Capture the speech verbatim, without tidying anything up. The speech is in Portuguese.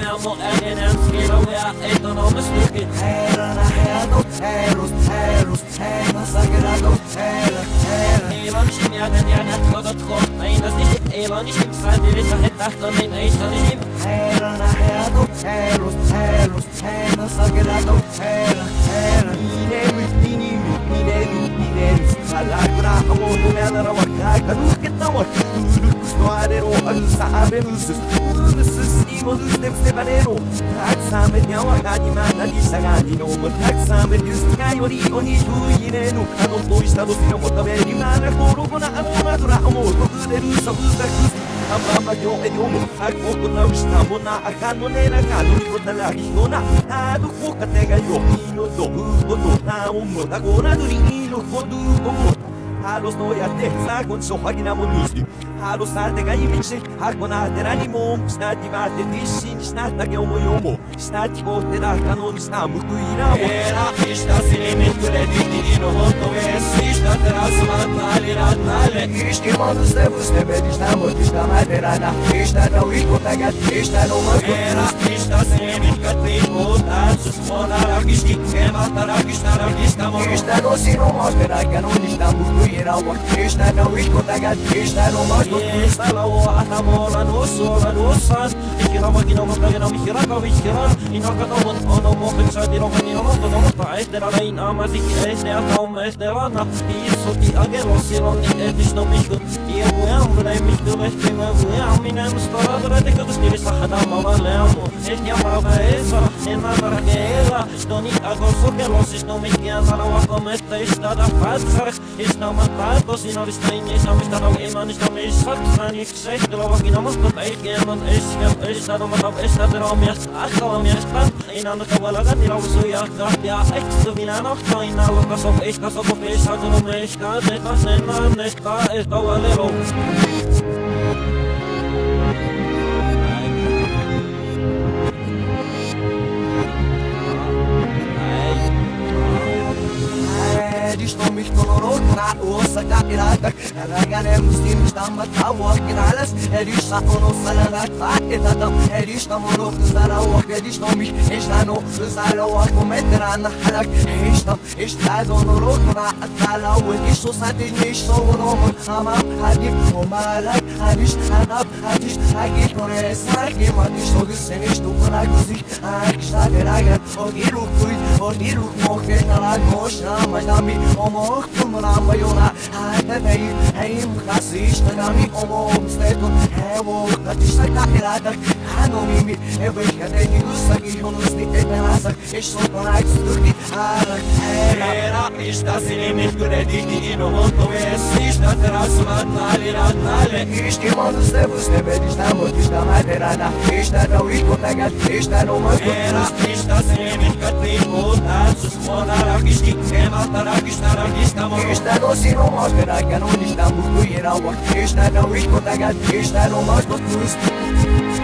amo äänenään skiloja, ei tonomus lykin. Herrana herto, herus, herus, herra sagrado, herra, herra. Elon sinjänen jänät kotot kohta, intas nisim, elon nisim, sääntilissä hettähtonin, ei sonisim. Herrana herto, herus, herus, herra sagrado, herra, herra. Ninemus, ninimus, ninelus, ninelus. Alakra hamotu meadara wakaka, nusketamak. Ulus noarero, alus abenus. Imodus dem stepanero. Taksamet yawagani managi sagani no mo. Taksamet yuskai ori oni tuinenu. Ano to estado sino motaberi mana koro na amona dura amo. Tokuderu sabuzakus. Amama yo ediomo. Ako na ustamo na akano nera kanu ko na lagi nona. Ado ko katega yo ino do do na umo da gora do ino kodu komo. Halos no ya te sakon so hagina monusti. Halos na te gai miche hakona teranimo. Stati mate dishin stata ge omo yomo. Stati ko te da kanon sta mutu iramo. Era ista sinemet krediti no hoto es ista terasmat nale nale. Isti manus de bus de bedis na motis da materana. Ista no iko tagat ista no mas. Era ista sinemet katiko tatsus monarakisti kematarakisti narakista mo. Ista no sino mas kanon ista mutu iramo. Ista no iko tagat ista no mas. Esta la oata mola no sola no san. Ikira magina magina mikira ka mikira. Inaka to mon ono mo pensa di no magina mo to no ta este la in amasi este ata um este lana. Isso ti agelo silon ni etis no miku. Ie buam brai miku este ma buam minam stola dra te katus ni sahada mama leamo. Este amava esa en la barquera. Doni agor so que los is no me quedan la wa como esta está da fatsar. Está matado si no está in esa me está no iman está me saksan ik zeg de la magina mo to tai que man es que está no matap está de rom yes akwa mi span in an de wala gat ira so ya dacht ja echt so vina noch kein na was auf ich das auf ich hat no me ska de was en nicht da ist da wala Что mich колорот на осака ирата Рагане мустим штамма тавак иралас Эдиш саконо саланак так этатам Эдиш тамонок зарауак Эдиш но mich эштано зарауак Кометрана халак Эштам эштазоно ротна аталау Эдиш со сати ниш со роман Амам хадик омалак Адиш адаб адиш Аги коресак Имадиш со гысениш туканак Зих Акштаг раган Огирук туит Огирук мохвет Налак мошна Маждами Omog tumram bayona Hatevei Heim khasish tagami omog stetun Hevog Gatishta kakirata Hano mimi Evei kateni gusagi Honusti etenasak Ishsotonak sturdi Halak Era ista sinemet krediti no hoto es ista terasmat nale nale. Isti manus de bus de bedis na motis da materana Ista no iko tagat Ista no mas Era ista sinemet katiko tatsus monarakisti kematarakisti narakista mo. Ista no sino mas kanon ista mutu irawa Ista no iko tagat Ista no mas